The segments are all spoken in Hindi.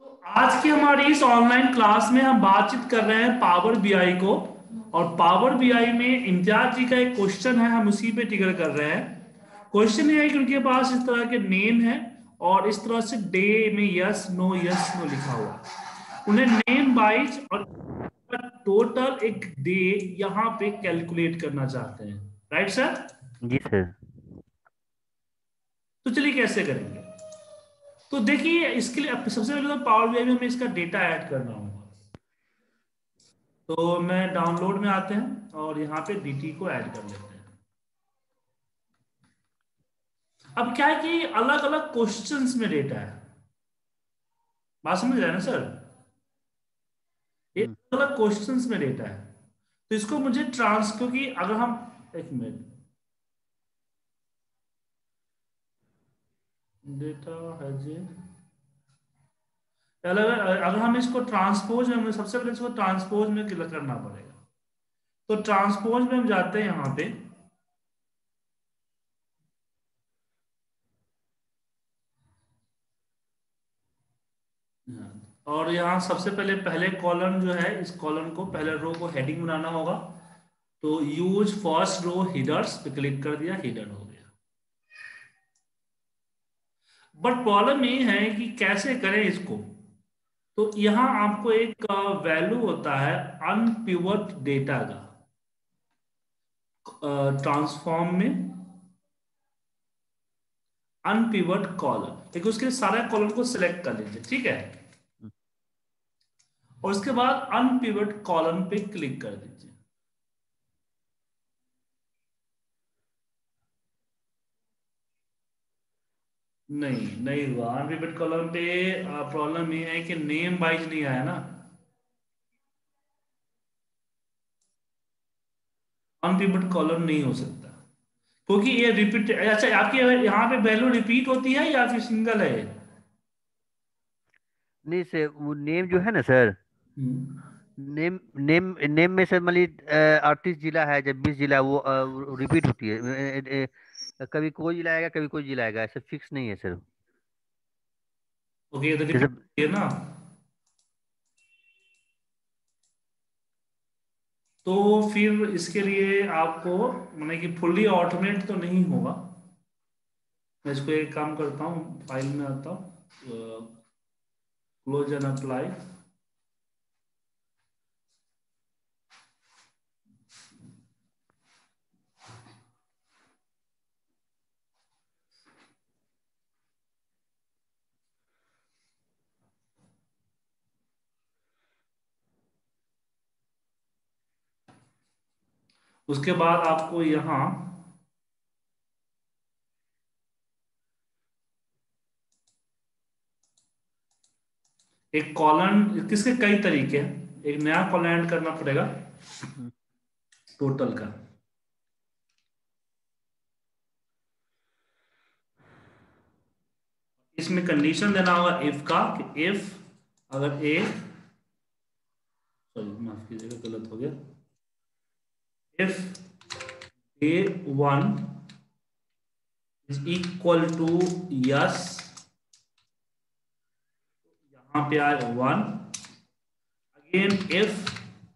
आज की हमारी इस ऑनलाइन क्लास में हम बातचीत कर रहे हैं पावर बीआई को। और पावर बीआई में इम्तियाज जी का एक क्वेश्चन है, हम उसी पे टिकर कर रहे हैं। क्वेश्चन ये है कि उनके पास इस तरह के नेम है और इस तरह से डे में यस नो लिखा हुआ है। उन्हें नेम वाइज और टोटल एक डे यहाँ पे कैलकुलेट करना चाहते हैं। Right sir? जी सर। तो चलिए कैसे करेंगे। तो देखिए, इसके लिए सबसे पहले तो पावर बीआई में हमें इसका डेटा ऐड करना होगा। तो मैं डाउनलोड में आते हैं और यहाँ पे डीटी को ऐड कर लेते हैं। अब क्या है कि अलग अलग क्वेश्चंस में डेटा है। बात समझ रहे हैं ना सर? ये हम्म, अलग अलग क्वेश्चंस में डेटा है। तो इसको मुझे क्योंकि अगर हम एक मिनट, डेटा है जी, अलग अगर हम इसको ट्रांसपोज में, हमें सबसे पहले इसको ट्रांसपोज में क्लिक करना पड़ेगा। तो ट्रांसपोज में हम जाते हैं यहाँ पे। और यहाँ सबसे पहले पहले कॉलम जो है, इस कॉलम को, पहले रो को हेडिंग बनाना होगा। तो यूज फर्स्ट रो हेडर्स पे क्लिक कर दिया, हेडर हो गया। बट प्रॉब्लम ये है कि कैसे करें इसको। तो यहां आपको एक वैल्यू होता है अनपिवट डेटा का, ट्रांसफॉर्म में अनपिवट कॉलम। एक उसके सारे कॉलम को सिलेक्ट कर लीजिए, ठीक है। हम्म। और उसके बाद अनपिवट कॉलम पे क्लिक कर दीजिए। नहीं, नहीं हुआ अनपिवट कॉलम पे। प्रॉब्लम ये है कि नेम वाइज नहीं आया ना। अनपिवट कॉलम नहीं हो सकता क्योंकि ये रिपीट, अच्छा आपकी यहाँ पे वैल्यू रिपीट होती है या फिर सिंगल है? नहीं सर, वो नेम जो है ना सर, हम्म। नेम नेम नेम में सर मान लीजिए 38 जिला है, जब 20 जिला वो रिपीट होती है। कभी कोई जिला आएगा, कभी कोई जिला आएगा, ऐसा फिक्स नहीं है सर। ओके, ये तो जैसे रिपीट है ना। तो फिर इसके लिए आपको, माने कि फुल्ली ऑटोमेट तो नहीं होगा। मैं इसको एक काम करता हूँ, फाइल में आता हूँ, क्लोज एंड अप्लाई। उसके बाद आपको यहाँ एक कॉलन, किसके कई तरीके हैं, एक नया कॉलन ऐड करना पड़ेगा हम्म, टोटल का। इसमें कंडीशन देना होगा इफ का, कि इफ अगर ए, सॉरी माफ कीजिएगा गलत हो गया, if A one is equal to yes, यहाँ पे आए वन। अगेन इफ,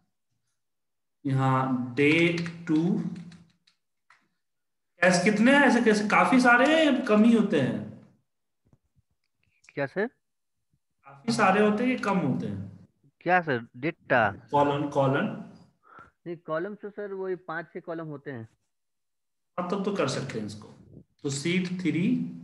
यहाँ डे टू, कैसे कितने हैं, ऐसे कैसे काफी सारे हैं या कम ही होते हैं? क्या सर? काफी सारे होते हैं कि कम होते हैं? क्या सर, डेटा? Colon colon. नहीं, कॉलम से सर वही 5-6 कॉलम होते हैं। हाँ, तब तो कर सकते हैं इसको। तो सीट थ्री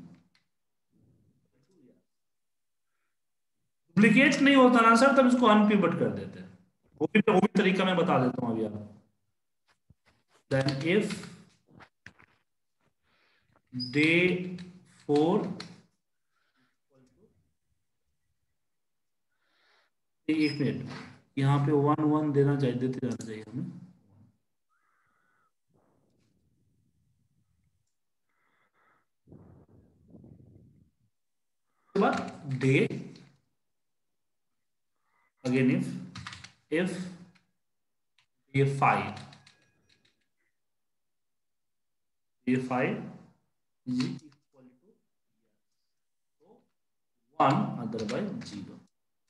डुप्लीकेट नहीं होता ना सर, तब इसको अनपिवट कर देते हैं। वो भी तरीका मैं बता देता हूँ अभी आपको। देन इफ डे फोर, एक मिनट, यहाँ पे वन वन देना चाहिए, देते जाना चाहिए हमें। उसके बाद day, again if day five, day five is equal to one, otherwise zero.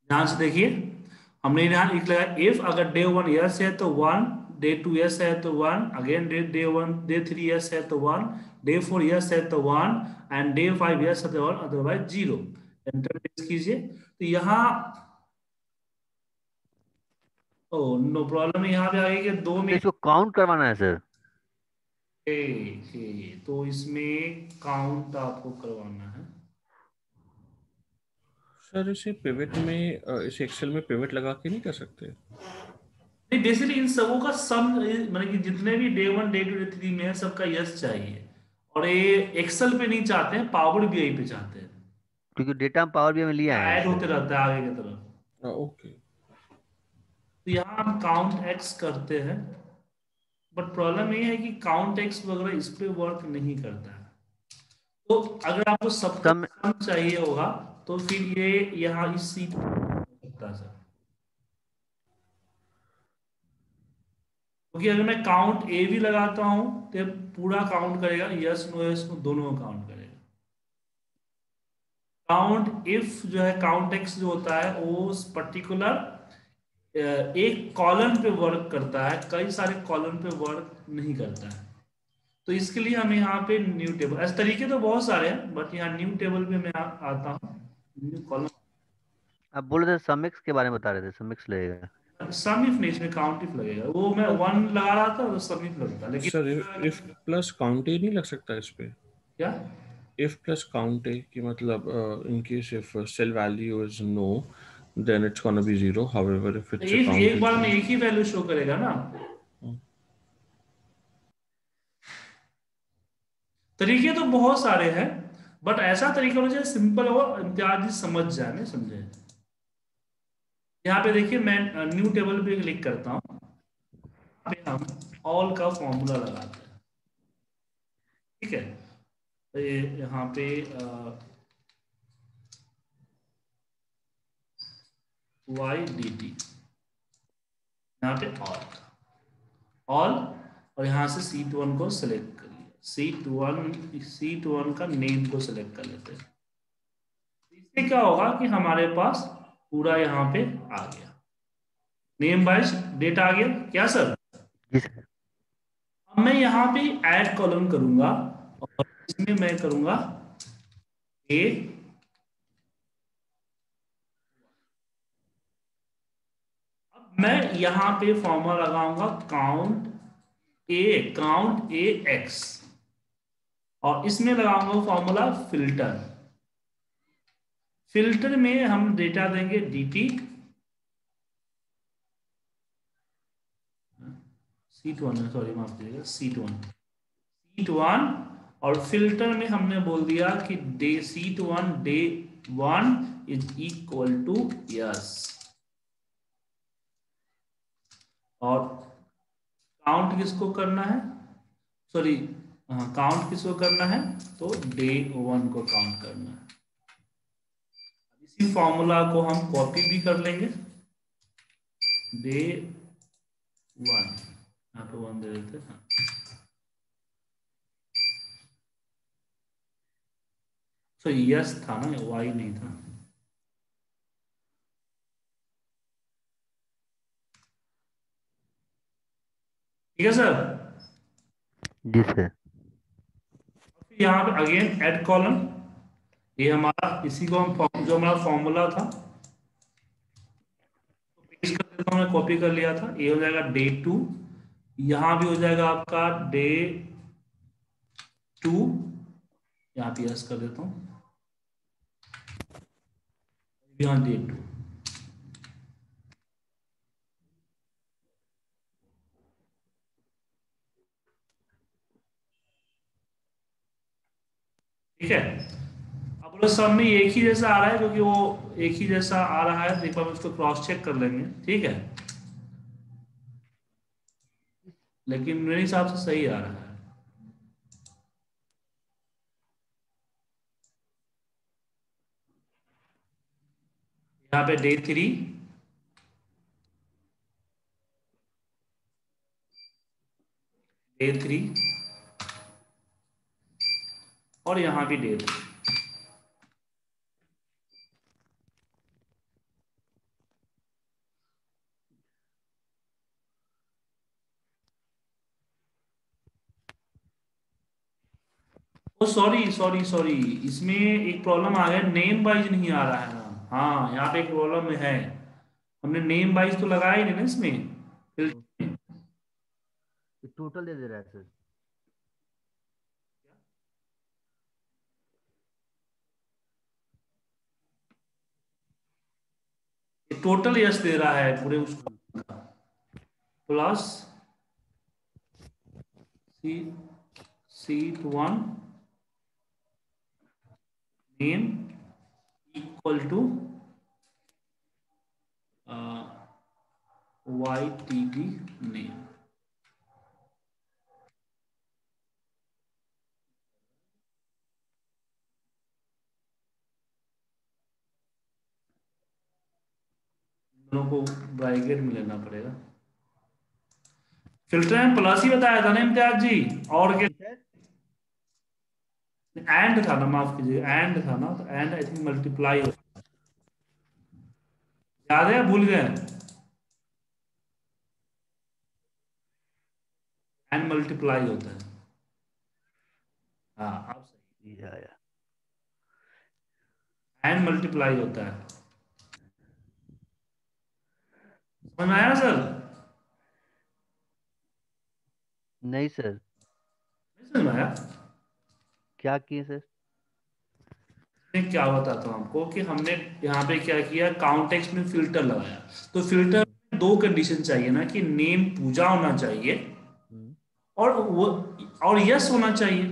ध्यान से देखिए, हमने यहाँ एक लगाया इफ, अगर डे 1 यस है तो 1, डे 2 यस है तो 1, अगेन डे 1 डे 3 यस है तो 1, डे 4 यस है तो 1, एंड डे 5 यस है तो 1, अदरवाइज 0। एंटर प्रेस कीजिए। तो यहाँ ओ नो प्रॉब्लम, यहाँ पे आगे के दो में तो इसको काउंट करवाना है सर? तो इसमें काउंट आपको करवाना है। सर इसे पिवट में इस एक्सेल में पिवट लगा के नहीं कर सकते? नहीं, बेसिकली इन सबों का सम, मतलब कि जितने भी डे 1 डे 2 डे 3 में है सबका यस चाहिए, और ये एक्सेल पे नहीं चाहते हैं, पावर बीआई पे चाहते हैं। क्योंकि डेटा हम पावर बीआई में लिए आए हैं ऐड इससे। होते रहता है आगे की तरफ। ओके। तो यहाँ हम काउंट एक्स करते हैं, बट प्रॉब्लम ये है कि काउंट एक्स वगैरह इस पे वर्क नहीं करता है। तो अगर आपको सबका सम सम चाहिए होगा तो फिर ये यहाँ इस सीट पे सकता है सर। क्योंकि अगर मैं काउंट ए भी लगाता हूं तो ये पूरा काउंट करेगा, यस नो दोनों को काउंट करेगा। काउंट इफ जो है, काउंट एक्स जो होता है वो पर्टिकुलर एक कॉलम पे वर्क करता है, कई सारे कॉलम पे वर्क नहीं करता है। तो इसके लिए हमें यहाँ पे न्यू टेबल, ऐसे तरीके तो बहुत सारे हैं, बट यहाँ न्यू टेबल पे मैं आता हूँ, न्यू कॉलम। आप बोल रहे थे समिक्स के बारे में बता रहे थे, समिक्स लगेगा। सम इफ नहीं, इसमें काउंट इफ लगेगा, वो मैं 1 लगा रहा था तो सम इफ लगता, सर लेकिन इफ प्लस काउंट ए नहीं लग सकता इस पे? क्या। इफ प्लस काउंट ए कि मतलब in case if cell value is no then it's gonna be zero. However, if it's a if count एक is बार में zero. एक ही वैल्यू शो करेगा ना। तरीके तो बहुत सारे हैं, बट ऐसा तरीका होना चाहिए सिंपल हो, इम्तियाज समझ जाए, नहीं समझे। यहाँ पे देखिए, मैं न्यू टेबल पे क्लिक करता हूँ, यहाँ पे हम ऑल का फॉर्मूला लगाते हैं, ठीक है। तो ये यहाँ पे वाई डी टी, यहाँ पे ऑल, और यहाँ से सीट 1 को सिलेक्ट कर लिया, सीट 1 का नेम को सिलेक्ट कर लेते हैं। इससे क्या होगा कि हमारे पास पूरा यहाँ पे आ गया, नेम वाइज डेट आ गया क्या सर। जी सर। अब मैं यहाँ पे ऐड कॉलम करूंगा, और इसमें मैं करूंगा ए, अब मैं यहाँ पे फॉर्मूला लगाऊंगा काउंट ए एक्स, और इसमें लगाऊंगा फॉर्मूला फिल्टर। फिल्टर में हम डेटा देंगे dt, सीट 1 है, सॉरी माफ कीजिएगा, सीट 1, और फिल्टर में हमने बोल दिया कि day 1 is equal to yes, और काउंट किसको करना है, सॉरी काउंट किसको करना है, तो डे 1 को काउंट करना है। इसी फॉर्मूला को हम कॉपी भी कर लेंगे, डे 1, यहाँ पे 1 दे देते हैं, तो यस था ना, वाई नहीं था। ठीक है सर। जी सर। यहाँ पे अगेन ऐड कॉलम, ये हमारा इसी को हम जो हमारा फॉर्मूला था पेस्ट कर देता हूँ, मैं कॉपी कर लिया था, ये हो जाएगा डे 2, यहाँ भी हो जाएगा आपका डे 2, यहाँ पे यस कर देता हूँ, यहाँ डे 2। ठीक है। अब बोलो सब में एक ही जैसा आ रहा है, क्योंकि वो एक ही जैसा आ रहा है, तो एक बार उसको क्रॉस चेक कर लेंगे, ठीक है, लेकिन मेरे हिसाब से सही आ रहा है। यहाँ पे डे 3, और यहाँ भी day 3। Oh sorry sorry sorry, इसमें एक प्रॉब्लम आ गया, नेम वाइज नहीं आ रहा है ना। हाँ यहाँ पे एक प्रॉब्लम है, हमने नेम वाइज तो लगाया ही नहीं ना इसमें filter में। टोटल दे दे रहा है सर। टोटल यस दे रहा है पूरे उसको, plus sheet 1 name equal to YTD name. दोनों को ब्रैकेट में लेना पड़ेगा। फिल्टर में प्लस ही बताया था ना इम्तियाज जी, और के एंड था ना, माफ कीजिए एंड था ना, तो एंड आई थिंक मल्टीप्लाई हो, याद है भूल गए? एंड मल्टीप्लाई होता है। हाँ अब सही, एंड मल्टीप्लाई होता है। समझ में आया सर? नहीं सर। नहीं समझ में आया? क्या किए सर? क्या बताता हूँ आपको कि हमने यहाँ पे क्या किया, काउंटेक्स्ट में फिल्टर लगाया। तो फिल्टर में दो कंडीशन चाहिए ना, कि नेम पूजा होना चाहिए और वो और यस होना चाहिए।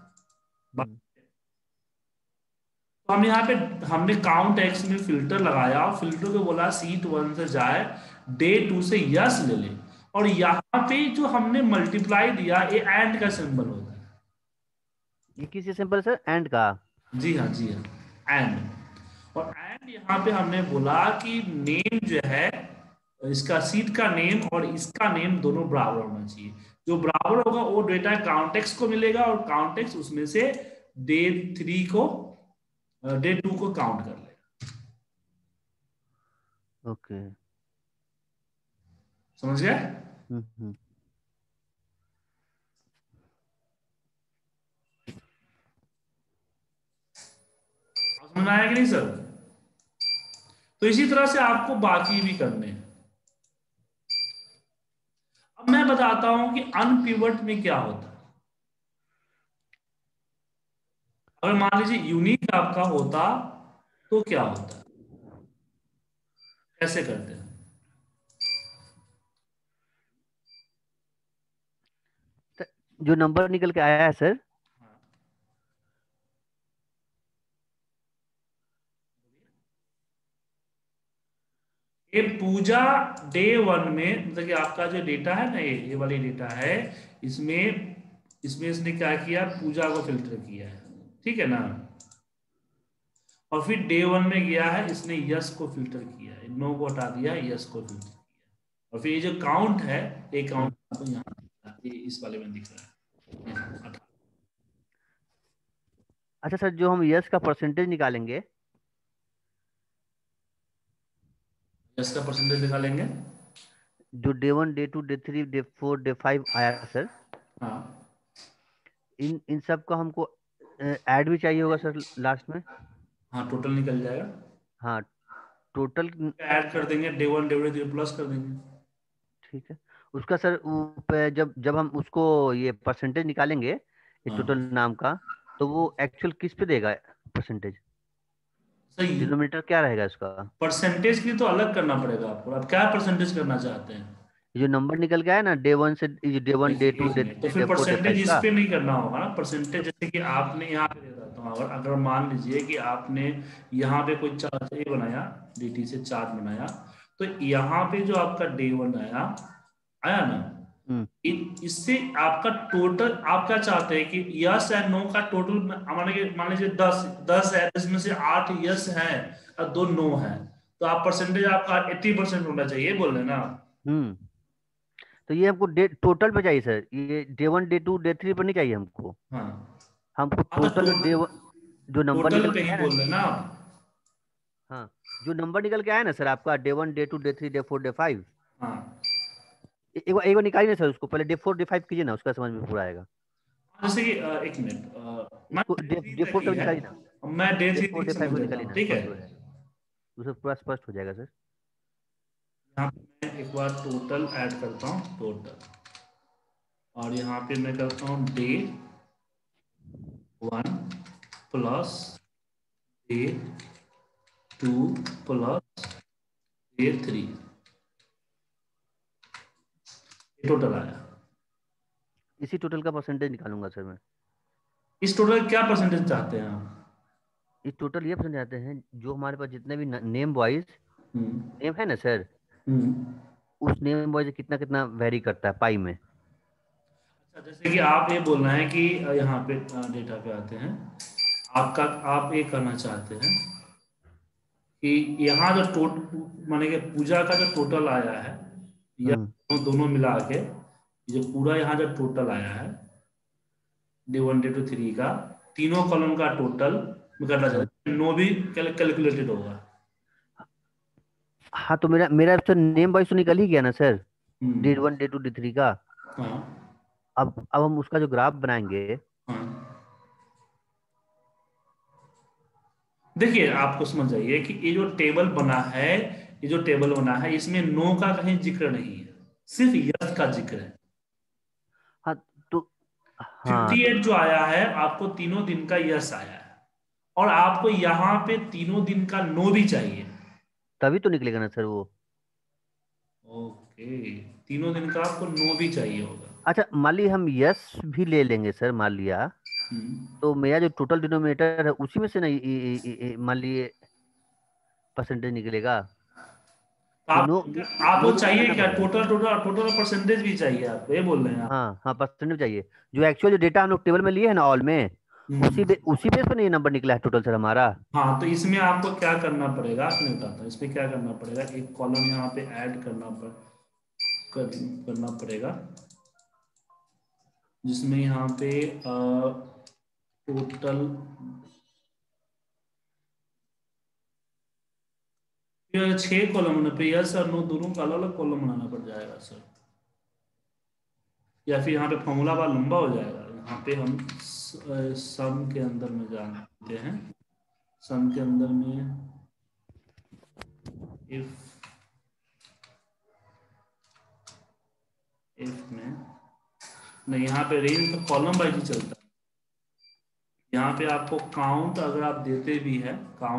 तो हम यहाँ पे हमने काउंट एक्स में फिल्टर लगाया और फिल्टर को बोला सीट 1 से जाए, डे 2 से यस ले ले, और यहाँ पे जो हमने मल्टीप्लाई दिया ये एंड का सिंबल होता है। ये किसी सिंपल सर एंड का? जी हाँ जी हाँ, एंड। और एंड यहाँ पे हमने बोला कि नेम जो है, इसका सीट का नेम और इसका नेम दोनों बराबर होना चाहिए। जो बराबर होगा वो डेटा काउंटेक्स को मिलेगा, और काउंटेक्स उसमें से डे 3 को डे 2 को काउंट कर लेगा। ओके। समझ गए? समझ में आया कि नहीं सर? तो इसी तरह से आपको बाकी भी करने हैं। अब मैं बताता हूं कि अनपिवट में क्या होता है। अगर मान लीजिए यूनिक आपका होता तो क्या होता है, कैसे करते हैं? जो नंबर निकल के आया है सर, ये पूजा डे 1 में, मतलब कि आपका जो डेटा है ना, ये वाली डेटा है, इसमें इसमें इसने क्या किया, पूजा को फिल्टर किया है, ठीक है ना। और फिर डे 1 में गया है, इसने यस को फिल्टर किया है, नो को हटा दिया, यस को फिल्टर किया। और फिर ये जो काउंट है, ये काउंट आपको यहाँ ये इस वाले में दिख रहा है। अच्छा सर, जो हम यस का परसेंटेज निकालेंगे, यस का परसेंटेज निकालेंगे। जो day 1 day 2 day 3 day 4 day 5 आया सर, हाँ इन इन सब का हमको ऐड भी चाहिए होगा सर लास्ट में? हाँ, टोटल निकल जाएगा। हाँ, टोटल। ऐड कर देंगे, डे 1 डे 2 प्लस कर देंगे। ठीक है। उसका सर जब जब हम उसको ये परसेंटेज निकालेंगे, ये हाँ टोटल नाम का, तो वो एक्चुअल किस पे देगा परसेंटेज? सही। डिनोमिनेटर क्या रहेगा इसका? परसेंटेज के लिए तो अलग करना पड़ेगा आपको। आप क्या परसेंटेज करना चाहते हैं? ये जो नंबर निकल के आया ना, डे 1 से डे 1 डे 2 एक डे मिनट, तो 3 फिर डे 4 डे परसेंटेज 5 इस का। पे नहीं करना होगा ना। परसेंटेज जैसे कि आपने यहाँ पे दे देता हूँ, अगर अगर मान लीजिए कि आपने यहाँ पे कोई चार्ट ये बनाया, डीटी से चार्ट बनाया, तो यहाँ पे जो आपका डे 1 आया आया ना, इससे आपका टोटल, आप क्या चाहते हैं कि यस एंड नो का टोटल, मान लीजिए 10 है, इसमें से 8 यस है और 2 नो है, तो आप परसेंटेज आपका 80% होना चाहिए, बोल रहे ना आप? हम्म। तो ये हमको डे टोटल पे चाहिए सर, ये डे 1 डे 2 डे 3 पर नहीं चाहिए हमको। हाँ हमको हाँ, तो टोटल जो नंबर टोटल निकल पे के ही आया बोल ना। रहे ना आप? हाँ, जो नंबर निकल के आया ना सर आपका, day 1 day 2 day 3 day 4 day 5, हाँ एक बार निकालिए ना सर उसको, पहले डे 4 डे 5 कीजिए ना, उसका समझ में पूरा आएगा। जैसे कि एक मिनट, इसको डे डे थ्री डे तक 4 ही तक है, निकालिए ना, मैं डे डे थ्री 4 तक डे 5 समझ को लेता निकालिए हूँ, ना, ठीक है। स्पष्ट हो जाएगा, उससे पूरा स्पष्ट हो जाएगा सर। यहाँ पे मैं एक बार टोटल ऐड करता हूँ, टोटल, और यहाँ पे मैं करता हूँ day 1 plus day 2 plus day 3, total आया। इसी टोटल का परसेंटेज निकालूंगा सर मैं। इस टोटल क्या परसेंटेज चाहते हैं आप? इस टोटल ये परसेंट आते हैं जो हमारे पास जितने भी नेम वाइज हम्म नेम है ना सर, हम्म। उस नेम वाइज कितना कितना वेरी करता है पाई में। अच्छा, जैसे कि आप ये बोल रहे हैं कि यहाँ पे डेटा पे आते हैं, आपका आप ये करना चाहते हैं कि यहाँ जो माने कि पूजा का जो टोटल आया है, या हम्म। दोनों मिला के जो पूरा यहाँ जो टोटल आया है डे 1 डे 2 3 का, तीनों कॉलम का टोटल में करना हाँ चाहते, नो भी कैलकुलेटेड होगा। हाँ, तो मेरा मेरा सर नेम वाइज तो निकल ही गया ना सर, डे हम्म। 1 डे 2 डे 3 का। हाँ अब हम उसका जो ग्राफ बनाएंगे। हाँ, देखिए आपको समझ जाइए कि ये जो टेबल बना है, ये जो टेबल बना है इसमें नो का कहीं जिक्र नहीं है, सिर्फ यस का जिक्र है। हाँ तो हाँ 58 जो आया है आपको तीनों दिन का यस आया है, और आपको यहाँ पे तीनों दिन का नो भी चाहिए। तभी तो निकलेगा ना सर वो। ओके, तीनों दिन का आपको नो भी चाहिए होगा। अच्छा मान लीजिए हम यस भी ले लेंगे सर, मान लिया, हम्म। तो मेरा जो टोटल डिनोमिनेटर है उसी में से ना मान लीजिए परसेंटेज निकलेगा। तो ये आप नो आपको नो भी तो चाहिए निकालना क्या, पड़ेगा। टोटल टोटल टोटल परसेंटेज भी चाहिए आपको, ये बोल रहे हैं आप? हाँ हाँ, परसेंटेज चाहिए। जो एक्चुअल जो डेटा हम लोग टेबल में लिए है ना ऑल में, हम्म। उसी बेस पर नहीं नंबर निकला है टोटल सर हमारा। हाँ, तो इसमें आपको क्या करना पड़ेगा, मैं बताता हूँ इसमें क्या करना पड़ेगा। एक कॉलम यहाँ पे ऐड कर, करना पड़ेगा, जिसमें यहाँ पे टोटल, फिर 6 कॉलम पे यस और नो दोनों का अलग अलग कॉलम बनाना पड़ जाएगा सर, या फिर यहाँ पे फॉर्मूला बार लंबा हो जाएगा। यहाँ पे हम सम के अंदर में जानते हैं, सम के अंदर में इफ इफ में नहीं, यहाँ पे रेंज तो कॉलम वाइज ही चलता है। यहाँ पे आपको काउंट अगर आप देते भी है,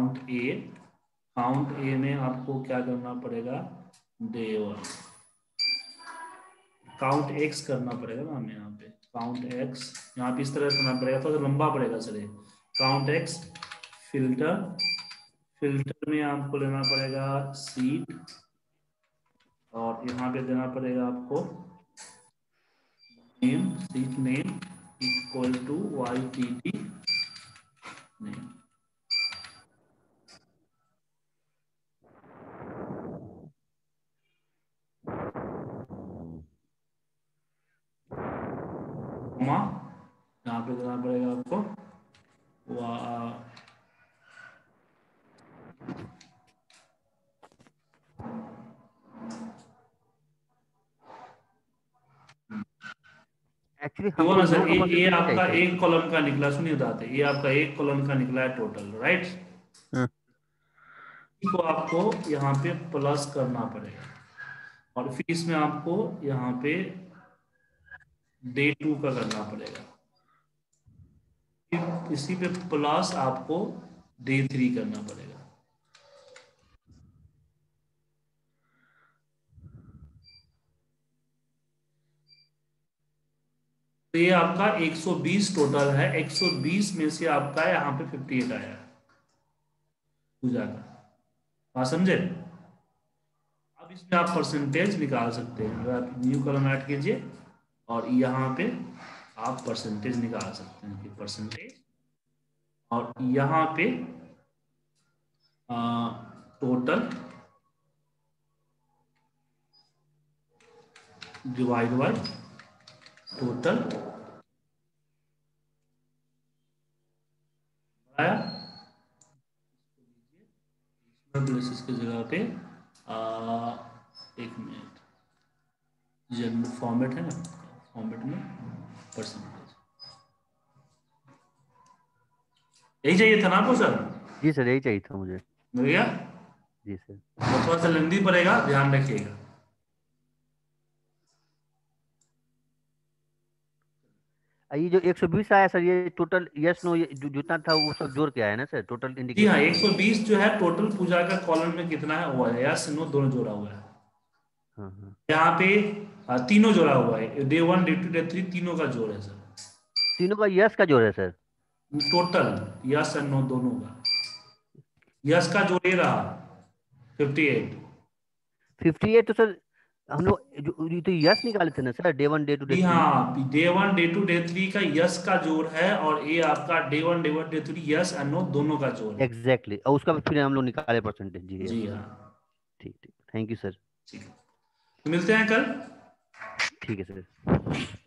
काउंट ए में आपको क्या करना पड़ेगा, डे 1, काउंट एक्स करना पड़ेगा ना हमें, यहाँ पे काउंट एक्स, यहाँ पे इस तरह करना पड़ेगा, थोड़ा सा लंबा पड़ेगा सर ये। काउंट एक्स, फिल्टर, फिल्टर में आपको लेना पड़ेगा सीट, और यहाँ पे देना पड़ेगा आपको name, sheet name equal to YTT name. Comma, यहाँ पे देना पड़ेगा आपको एक्चुअली देखो हमको ना नो सर, का ये परसेंटेज नहीं चाहिए आपका सर। एक कॉलम का निकला, सुनिए बताते, ये आपका एक कॉलम का निकला है टोटल, राइट। हाँ, को आपको यहाँ पे प्लस करना पड़ेगा, और फिर इसमें आपको यहाँ पे डे 2 का करना पड़ेगा, फिर इसी पे प्लस आपको डे 3 करना पड़ेगा। तो ये आपका 120 टोटल है, 120 में से आपका यहाँ पे 58 आया है पूजा का, बात समझे? अब इसमें आप परसेंटेज निकाल सकते हैं, अगर आप न्यू कॉलम ऐड कीजिए और यहाँ पे आप परसेंटेज निकाल सकते हैं कि परसेंटेज, और यहाँ पे टोटल डिवाइड बाय टोटल आया, प्लेसेस की जगह पे एक मिनट, जनरल फॉर्मेट है ना, फॉर्मेट में परसेंटेज, यही चाहिए था ना आपको सर? जी सर, यही चाहिए था मुझे। मिल गया? जी सर। तो थोड़ा सा लेंदी पड़ेगा, ध्यान रखिएगा। ये जो 120 आया सर, ये टोटल यस नो जितना था वो सब जोड़ के आया ना सर, टोटल जी हाँ, इंडिकेटर? 120 जो है टोटल पूजा का कॉलम में कितना है वो है, यस नो दोनों जोड़ा हुआ है। हाँ हाँ। यहाँ पे तीनों जोड़ा हुआ है, डे 1 डे 2 डे 3 तीनों का जोड़ है सर। तीनों का यस का जोड़ है sir? Total yes and no दोनों का, यस का जोड़ ये रहा 58। 58 तो सर हम लोग ये तो यस निकाले थे ना सर, डे 1 डे 2 डे जी 3। हाँ, डे 1 डे 2 डे 3 का यस का जोड़ है, और ये आपका day 1 day 1 day 3 yes and no दोनों का जोड़ है। एग्जैक्टली, और उसका फिर हम लोग निकाले परसेंटेज। जी यस। जी हाँ। ठीक ठीक, थैंक यू सर। ठीक है, तो मिलते हैं कल। ठीक है सर।